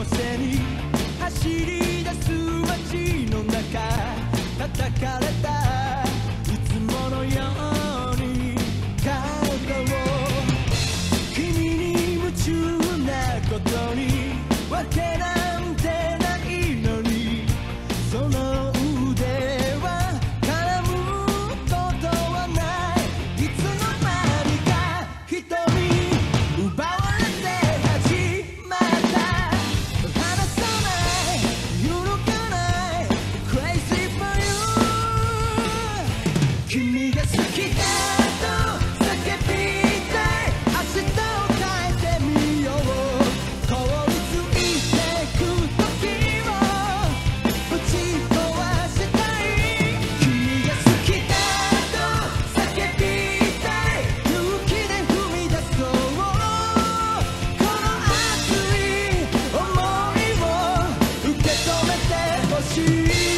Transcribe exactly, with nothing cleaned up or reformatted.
乗せに走り出す街の中叩かれたいつものように体を君に夢中なことにわけなんてないのにその腕は絡むことはないいつの間にか瞳奪われて始まった離さない揺るがない Crazy for you 君が好きだと叫びたい明日を変えてみよう凍りついてく時をぶち壊したい君が好きだと叫びたい勇気で踏み出そうこの熱い想いを受け止めてほしい